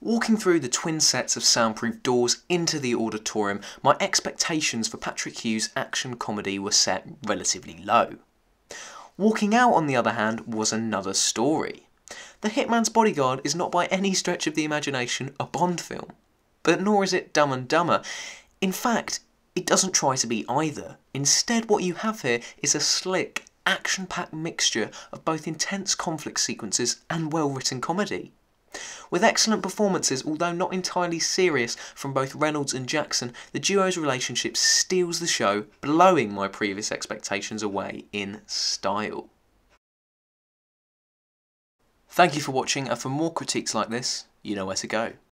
Walking through the twin sets of soundproof doors into the auditorium, my expectations for Patrick Hughes' action comedy were set relatively low. Walking out, on the other hand, was another story. The Hitman's Bodyguard is not by any stretch of the imagination a Bond film, but nor is it Dumb and Dumber. In fact, it doesn't try to be either. Instead, what you have here is a slick, action-packed mixture of both intense conflict sequences and well-written comedy. With excellent performances, although not entirely serious, from both Reynolds and Jackson, the duo's relationship steals the show, blowing my previous expectations away in style. Thank you for watching, and for more critiques like this, you know where to go.